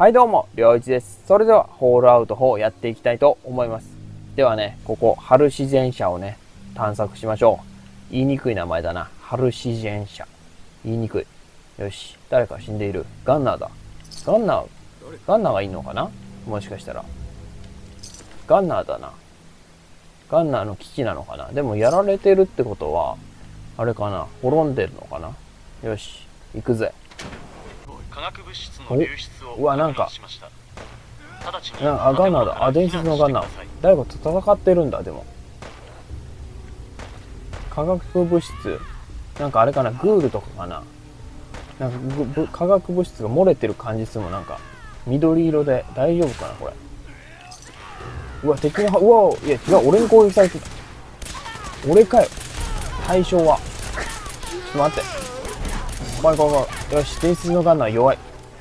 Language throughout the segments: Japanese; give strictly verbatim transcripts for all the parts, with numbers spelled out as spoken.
はいどうも、りょういちです。それでは、ホールアウトフォーやっていきたいと思います。ではね、ここ、春自然社をね、探索しましょう。言いにくい名前だな。春自然社。言いにくい。よし、誰か死んでいる。ガンナーだ。ガンナー、ガンナーがいんのかな？もしかしたら。ガンナーだな。ガンナーの基地なのかな？でもやられてるってことは、あれかな？滅んでるのかな？よし、行くぜ。 化学物質の流出をうわ、なんか、 しました。直ちになあ、ガンナーだ。あ、伝説のガンナー。誰かと戦ってるんだ、でも。化学物質。なんかあれかな、グールとかかな。なんか化学物質が漏れてる感じするもん、なんか。緑色で大丈夫かな、これ。うわ、敵の、うわ、いや、違う、俺に攻撃されてた。俺かよ。対象は。ちょっと待って。怖い怖い怖い。よし、伝説のガンナー弱い。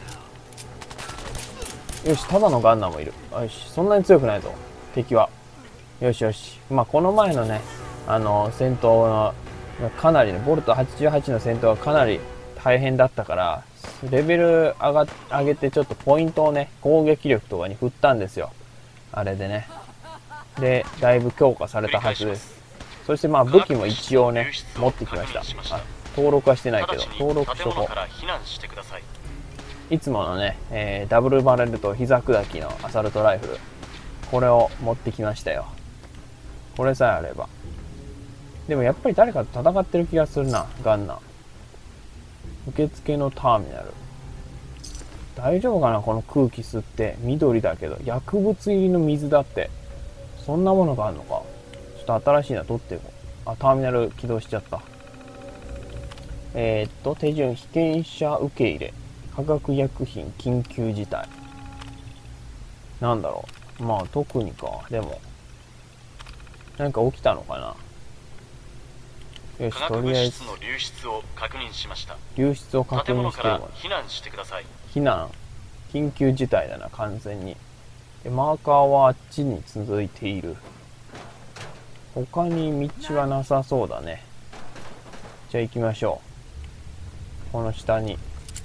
よし、ただのガンナーもいる。よし、そんなに強くないぞ、敵は。よしよし。まあ、この前のね、あの、戦闘の、かなりね、ボルトはちじゅうはちの戦闘はかなり大変だったから、レベル上が、上げてちょっとポイントをね、攻撃力とかに振ったんですよ。あれでね。で、だいぶ強化されたはずです。そしてまあ、武器も一応ね、持ってきました。あ、登録はしてないけど、登録しとこう。いつものね、えー、ダブルバレルと膝砕きのアサルトライフル。これを持ってきましたよ。これさえあれば。でもやっぱり誰かと戦ってる気がするな、ガンナー。受付のターミナル。大丈夫かな、この空気吸って。緑だけど。薬物入りの水だって。そんなものがあるのか。ちょっと新しいの取っていこう。あ、ターミナル起動しちゃった。えー、っと、手順、被験者受け入れ。化学薬品緊急事態。なんだろう。まあ、特にか。でも、何か起きたのかな。よし、とりあえず。 流出を確認しました。 流出を確認してるもん。 避難してください。 避難。緊急事態だな、完全に。で、マーカーはあっちに続いている。他に道はなさそうだね。じゃあ行きましょう。この下に。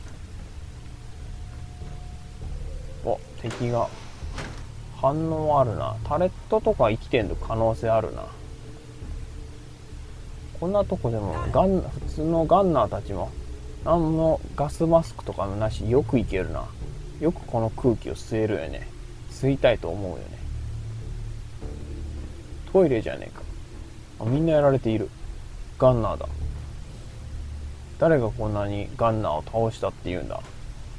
お、敵が。反応あるな。タレットとか生きてんの可能性あるな。こんなとこでもガン、普通のガンナーたちも、なんのガスマスクとかもなし、よくいけるな。よくこの空気を吸えるよね。吸いたいと思うよね。トイレじゃねえか。あ、みんなやられている。ガンナーだ。誰がこんなにガンナーを倒したって言うんだ。ん？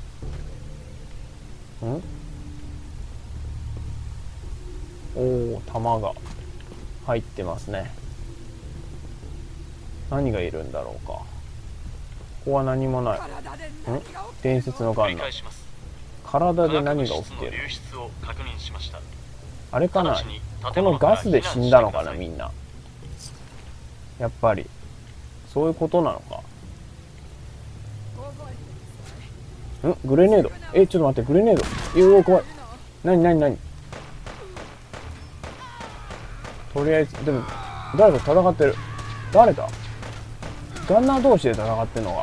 おお、弾が入ってますね。何がいるんだろうか。ここは何もない。ん？伝説のガンナー。体で何が起きてる？あれかな、このガスで死んだのかな、みんな。やっぱりそういうことなのか。ん？グレネード。え、ちょっと待って、グレネード。え、うわ、怖い。なになになに。とりあえず、でも誰か戦ってる。誰だ？ガンナー同士で戦ってんのが。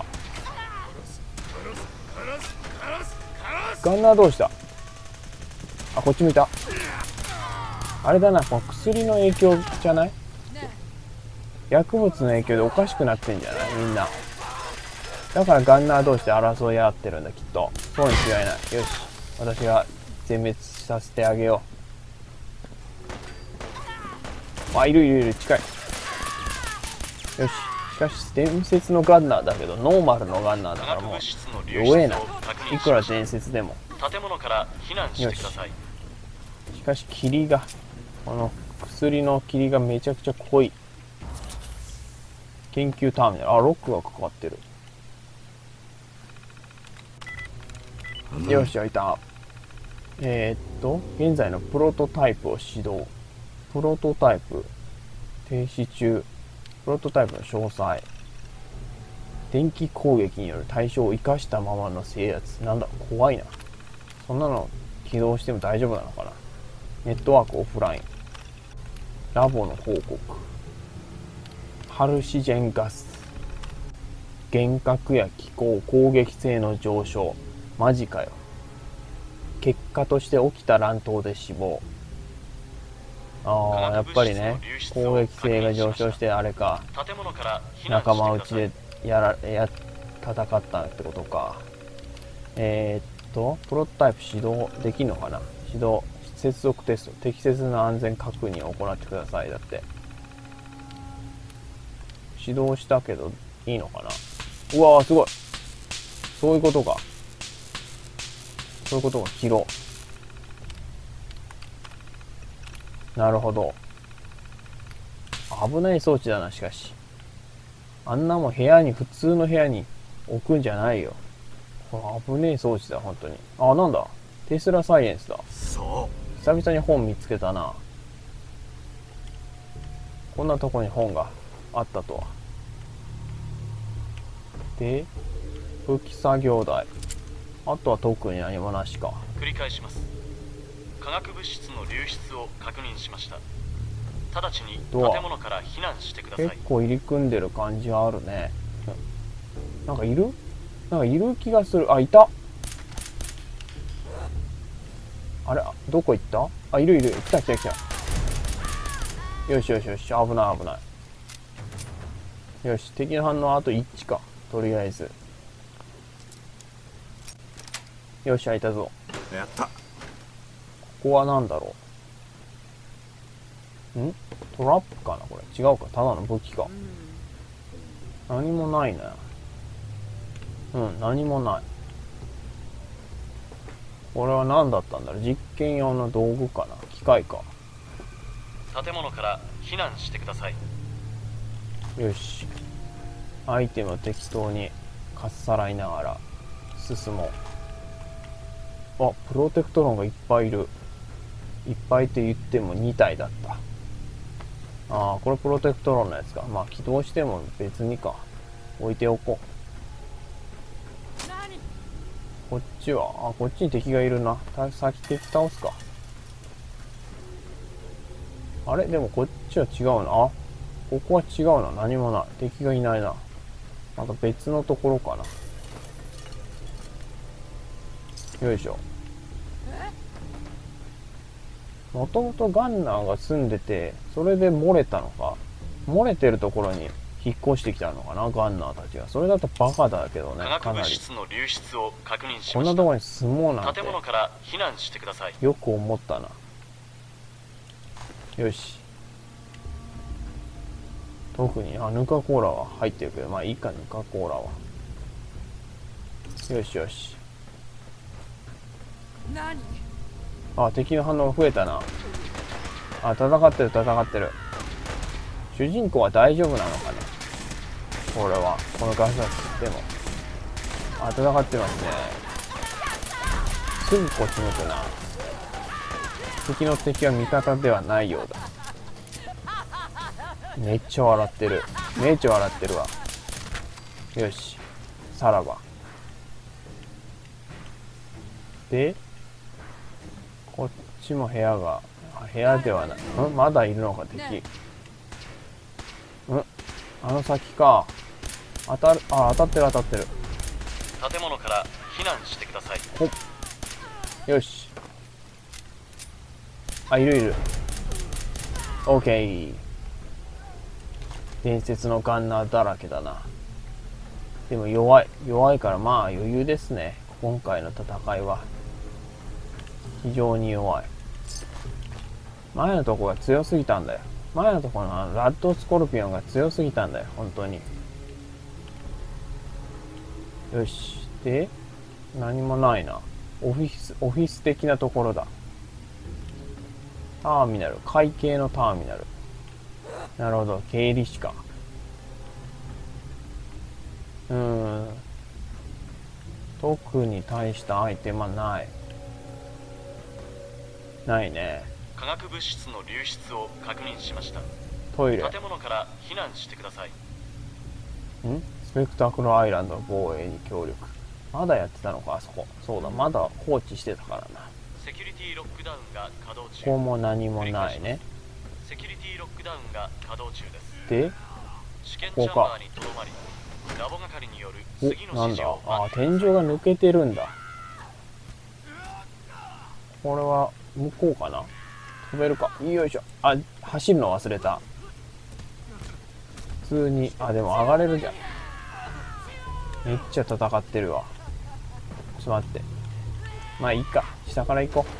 ガンナー同士だ。あ、こっち見た。あれだな、この薬の影響じゃない？薬物の影響でおかしくなってんじゃない？みんな。だからガンナー同士で争い合ってるんだ、きっと。そうに違いない。よし、私が全滅させてあげよう。あ、いるいるいる、近い。よし。しかし伝説のガンナーだけどノーマルのガンナーだからもう弱えな。いくら伝説でも。 建物から避難してください。 しかし霧が、この薬の霧がめちゃくちゃ濃い。研究ターミナル。あ、ロックがかかってる。よし、開いた。えー、っと現在のプロトタイプを始動。プロトタイプ停止中。プロトタイプの詳細。電気攻撃による対象を生かしたままの制圧。なんだ、怖いな。そんなの起動しても大丈夫なのかな。ネットワークオフライン。ラボの報告。ハルシジェンガス。幻覚や気候、攻撃性の上昇。マジかよ。 結果として起きた乱闘で死亡。ああ、やっぱりね、攻撃性が上昇してあれか、 建物から避難仲間内してください。 でやらや戦ったってことか。えー、っとプロトタイプ始動できるのかな。始動接続テスト、適切な安全確認を行ってください。だって始動したけどいいのかな。うわーすごい、そういうことか、そういうことがキロ。なるほど。危ない装置だな。しかしあんなもん部屋に、普通の部屋に置くんじゃないよ。これ危ねえ装置だ本当に。あ、なんだ、テスラサイエンスだ。 そう久々に本見つけたな。こんなとこに本があったとは。で、武器作業台、あとは特に何もなしか。 繰り返します。化学物質の流出を確認しました。直ちにドア建物から避難してください。 結構入り組んでる感じはあるね。なんかいるなんかいる気がする。あ、いた。あれ、どこ行った？あ、いるいる。来た来た来た。よしよしよし、危ない危ない。よし、敵の反応あといちか。とりあえず。よし、開いたぞ。 やった。 ここは何だろう。ん？トラップかなこれ。違うか。ただの武器か。何もないな。うん、何もない。これは何だったんだろう。実験用の道具かな。機械か。 建物から避難してください。 よし、アイテムを適当にかっさらいながら進もう。あ、プロテクトロンがいっぱいいる。いっぱいって言ってもに体だった。ああ、これプロテクトロンのやつか。まあ起動しても別にか。置いておこう。こっちは、あ、こっちに敵がいるな。た先敵倒すか。あれでもこっちは違うな。あ、ここは違うな。何もない。敵がいないな。また別のところかな。よいしょ。もともとガンナーが住んでて、それで漏れたのか。漏れてるところに引っ越してきたのかな、ガンナーたちが。それだとバカだけどね、 化学物かなり。 質の流出を確認しこんました。 なところに住もうなんて建物から避難してください。 よく思ったな。よし。特に、あ、ヌカコーラは入ってるけど、まあいいか、ヌカコーラは。よしよし。あ、敵の反応が増えたな。あ、戦ってる戦ってる。主人公は大丈夫なのかね、これは。このガスが吸っても。あ、戦ってますね。すぐこっち向くな。敵の敵は味方ではないようだ。めっちゃ笑ってる。めっちゃ笑ってるわ。よし、さらば。で、こっちも部屋が、あ、部屋ではない。んまだいるのか、敵。んあの先か。当たる、あ、当たってる当たってる。 建物から避難してください。 ほっ。よし。あ、いるいる。オッケー。伝説のガンナーだらけだな。でも弱い。弱いからまあ余裕ですね。今回の戦いは。非常に弱い。前のとこが強すぎたんだよ。前のとこのあのラッドスコルピオンが強すぎたんだよ。本当に。よし。で、何もないな。オフィス、オフィス的なところだ。ターミナル。会計のターミナル。なるほど。経理士か。うーん。特に大したアイテムはない。ないね。 化学物質の流出を確認しました。 トイレ。 建物から避難してください。 んスペクタクルアイランドの防衛に協力。まだやってたのか、あそこ。そうだ、まだ放置してたからな。 セキュリティロックダウンが稼働中。 ここも何もないね。 セキュリティロックダウンが稼働中です。 で、 試験チャンバーにとどまり、ラボ係による次のお、なんだ。 指示をあ、 待って天井が抜けてるんだ。 これは向こうかな。飛べるか。よいしょ。あ、走るの忘れた。普通に、あ、でも上がれるじゃん。めっちゃ戦ってるわ。ちょっと待って。まあいいか。下から行こ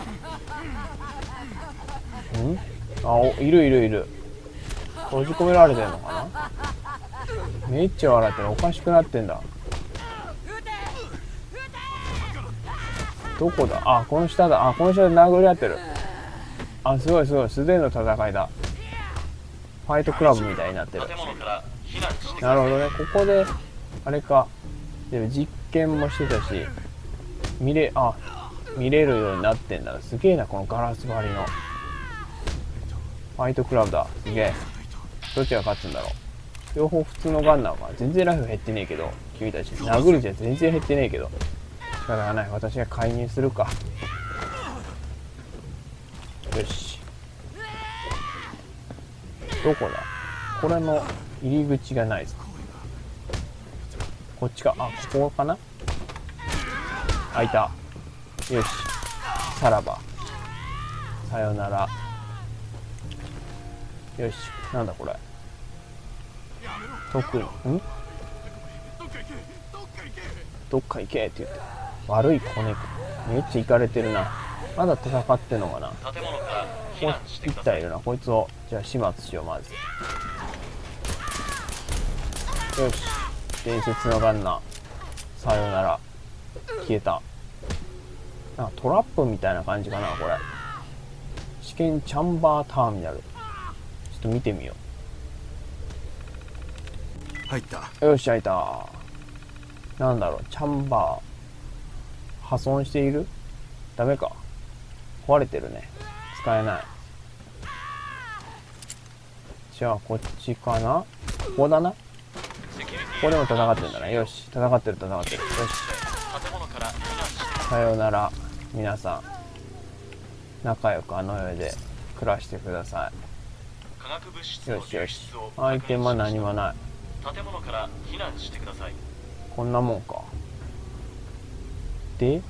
う。んあ、お、いるいるいる。閉じ込められてんのかな。めっちゃ笑ってる。おかしくなってんだ。どこだ。あ、この下だ。あ、この下で殴り合ってる。あ、すごいすごい。素手の戦いだ。ファイトクラブみたいになってる。なるほどね。ここであれか。でも実験もしてたし、見れ、あ、見れるようになってんだ。すげえな、このガラス張りの。ファイトクラブだ。すげえ。どっちが勝つんだろう。両方普通のガンナーか。全然ライフ減ってねえけど、君たち。殴るじゃ全然減ってねえけど。仕方がない。私が介入するか。よし。どこだ。これの入り口がないぞ。こっちか。あ、ここかな。開いた。よし。さらば。さよなら。よし。なんだこれ。特に。んどっか行けって言って。悪い子猫。めっちゃ行かれてるな。まだ戦ってんのかな。ここ一体いるな。こいつを、じゃあ始末しよう、まず。よし。伝説のガンナー。さよなら。消えた。なんかトラップみたいな感じかな、これ。試験チャンバーターミナル。ちょっと見てみよう。入った。 よし、開いた。なんだろう、チャンバー。破損している？ダメか。壊れてるね。使えない。じゃあ、こっちかな？ここだな。ここでも戦ってるんだね。よし、戦ってる、戦ってる。よし。さようなら、皆さん。仲良くあの世で暮らしてください。よしよし。アイテムは何もない。 建物から避難してください。 こんなもんか。で、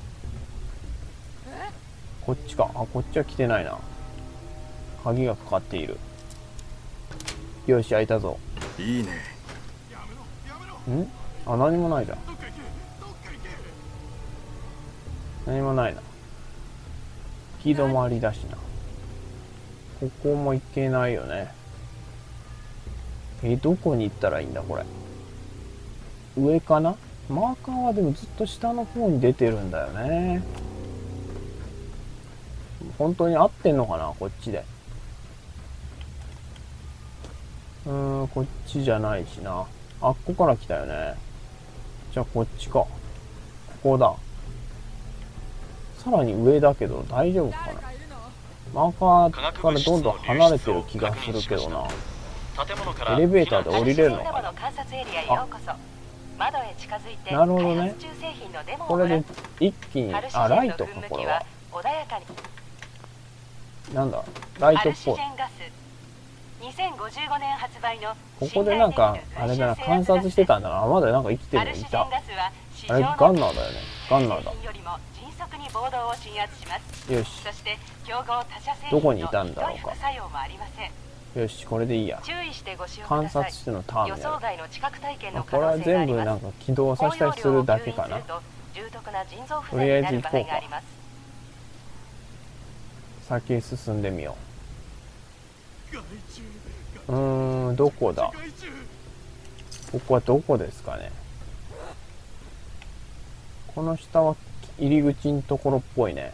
こっちか。あ、こっちは来てないな。鍵がかかっている。よし、開いたぞ。 いいね。 ん？あ、何もないじゃん。何もないな。行き止まりだしな。ここも行けないよね。え、どこに行ったらいいんだこれ。上かな？マーカーはでもずっと下の方に出てるんだよね。本当に合ってんのかなこっちで。うーん、こっちじゃないしな。あっこから来たよね。じゃあこっちか。ここだ。さらに上だけど大丈夫かな。マーカーからどんどん離れてる気がするけどな。エレベーターで降りれるのかな。あ、なるほどね。これで一気に、あ、ライトかこれは。なんだ、ライトっぽい。ここでなんかあれだな、観察してたんだな。まだなんか生きてるのいた。あれガンナーだよね。ガンナーだ。よし。どこにいたんだろうか。よし、これでいいや。観察してのターミナル。あ、これは全部なんか起動させたりするだけかな。とりあえず行こうか。先へ進んでみよう。うーん、どこだ。ここはどこですかね。この下は入り口のところっぽいね。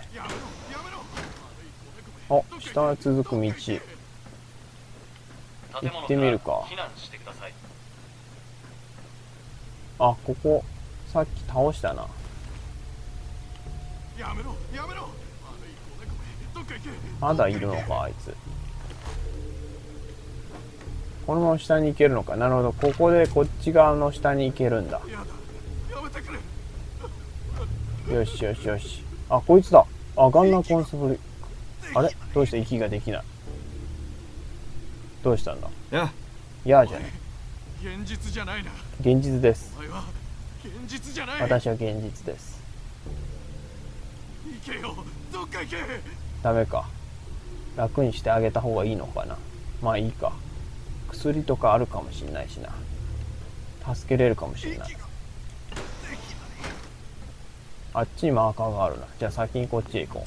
あ、下は続く道。行ってみるか。あ、ここさっき倒したな。まだいるのかあいつ。このまま下に行けるのか。なるほど、ここでこっち側の下に行けるんだ。よしよしよし。あ、こいつだ。あ、ガンナーコンスブリ。あれ、どうして息ができない。どうしたんだ。 いや、 いやじゃね。 現実じゃないな。 現実です。 現実じゃない。 私は現実です。 行けよ、どっか行け。 ダメか。楽にしてあげた方がいいのかな。まあいいか。薬とかあるかもしんないしな。助けれるかもしれない。あっちにマーカーがあるな。じゃあ先にこっちへ行こ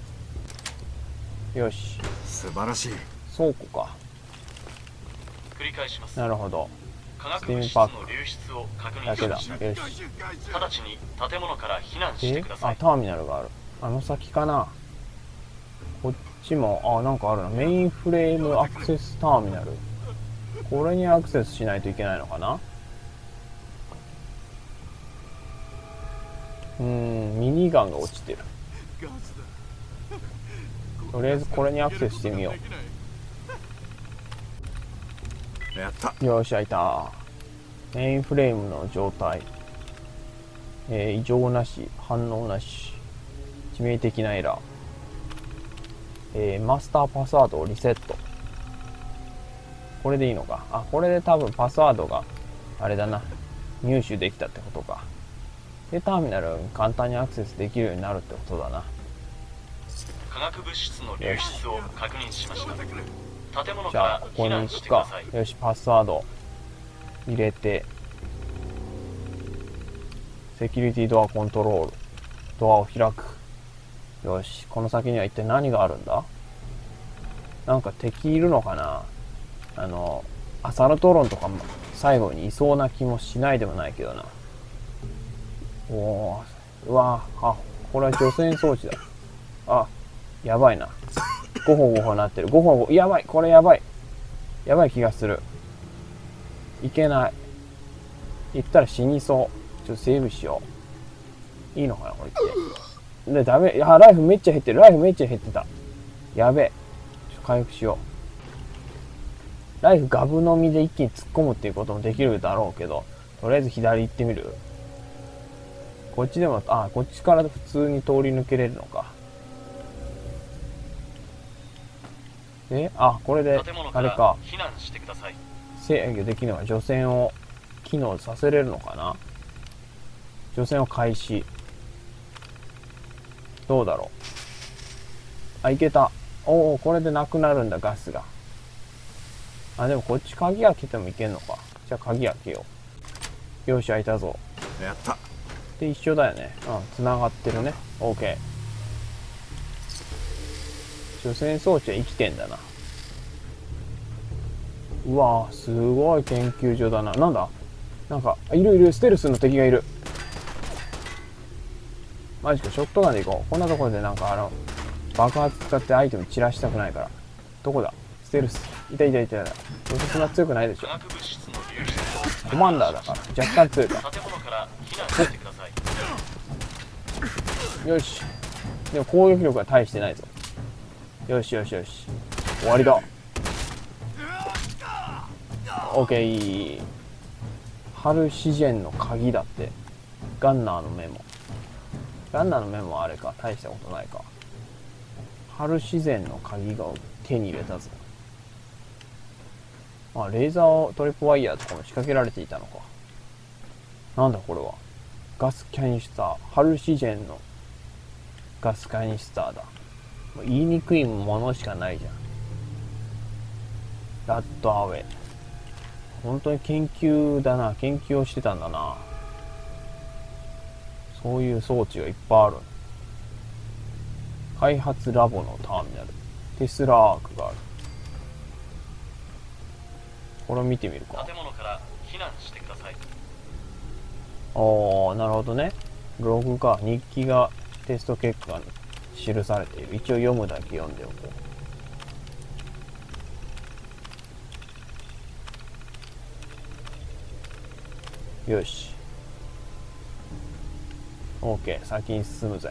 う。よし。 素晴らしい。 倉庫か。 繰り返します。 なるほど。 化学物質の流出を確認だけだ。 しました。 よし。 直ちに建物から避難してえあ、 ください。 ターミナルがある。あの先かな。こっちも、あ、なんかあるな。メインフレームアクセスターミナル。これにアクセスしないといけないのかな。うーん、ミニガンが落ちてる。とりあえずこれにアクセスしてみよやった。 う。よし、開いた。メインフレームの状態。えー、異常なし、反応なし。致命的なエラー。えー、マスターパスワードをリセット。これでいいのか。あ、これで多分パスワードが、あれだな。入手できたってことか。で、ターミナルに簡単にアクセスできるようになるってことだな。 化学物質の流出を確認しました。建物じゃあ、 からここに行避難しくかてください。。 よし、パスワード入れて、セキュリティドアコントロール。ドアを開く。よし、この先には一体何があるんだ？なんか敵いるのかな？あの、アサルトロンとかも最後にいそうな気もしないでもないけどな。おー、うわー、あ、これは除染装置だ。あ、やばいな。ゴホゴホなってる。ゴホゴホ、やばい、これやばい。やばい気がする。いけない。行ったら死にそう。ちょっとセーブしよう。いいのかな、これって。で、ダメ。いや、ライフめっちゃ減ってる。ライフめっちゃ減ってた。やべえ。ちょっと回復しよう。ライフガブ飲みで一気に突っ込むっていうこともできるだろうけど、とりあえず左行ってみる？こっちでも、あ、こっちから普通に通り抜けれるのか。で、あ、これで建物、からあれか。 避難してください。 制御できるのは除染を機能させれるのかな。除染を開始。どうだろう。あ、いけた。おお、これでなくなるんだ、ガスが。あ、でもこっち鍵開けてもいけんのか。じゃあ鍵開けよう。よし、開いたぞ。 やった。 で、一緒だよね。うん、繋がってるね。オーケー。除染装置は生きてんだな。うわぁ、すごい研究所だな。なんだ？なんか、いるいる、ステルスの敵がいる。マジか、ショットガンで行こう。こんなところでなんかあの、爆発使ってアイテム散らしたくないから。どこだ？ステルス。いたいたいたいた。どうせそんな強くないでしょ。 化学物質の流出をコマンダーだから。若干強いか。 建物から避難してください。 よし。でも攻撃力は大してないぞ。よしよしよし。終わりだ。オッケー。ハルシジェンの鍵だって。ガンナーのメモ。ガンナーのメモはあれか。大したことないか。ハルシゼンの鍵が手に入れたぞ。あ、レーザートリップワイヤーとかも仕掛けられていたのか。なんだこれは。ガスキャニスター。ハルシジェンのガスキャニスターだ。言いにくいものしかないじゃん。ラッドアウェイ。本当に研究だな。研究をしてたんだな。そういう装置がいっぱいある。開発ラボのターミナル。テスラアークがある。これを見てみるか。 建物から避難してください。 おー、なるほどね。ログか。日記がテスト結果に記されている。一応読むだけ読んでおこう。よし。OK。先に進むぜ。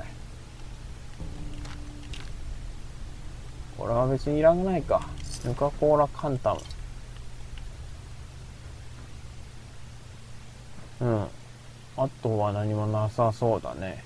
これは別にいらないか。ヌカコーラカンタム。うん。あとは何もなさそうだね。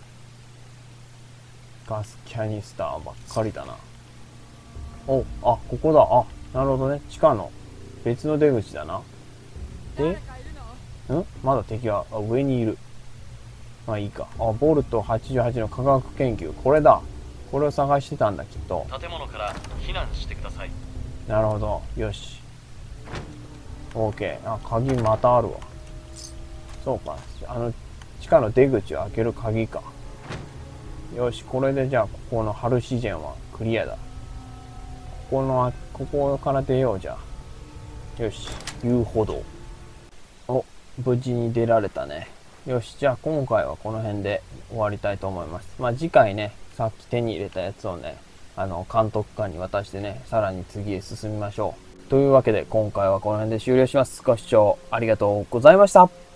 ガスキャニスターばっかりだな。お、あ、ここだ。あ、なるほどね。地下の別の出口だな。で、んまだ敵が、あ、上にいる。 まあいいか。あ、ボルトはちじゅうはちの科学研究。これだ。これを探してたんだ、きっと。 建物から避難してください。 なるほど。よし。OK。あ、鍵またあるわ。そうか。あの、地下の出口を開ける鍵か。よし、これでじゃあ、ここの春自然はクリアだ。ここの、ここから出ようじゃあ。よし、遊歩道。お、無事に出られたね。よし、じゃあ今回はこの辺で終わりたいと思います。まあ次回ね、さっき手に入れたやつをね、あの、監督官に渡してね、さらに次へ進みましょう。というわけで今回はこの辺で終了します。ご視聴ありがとうございました。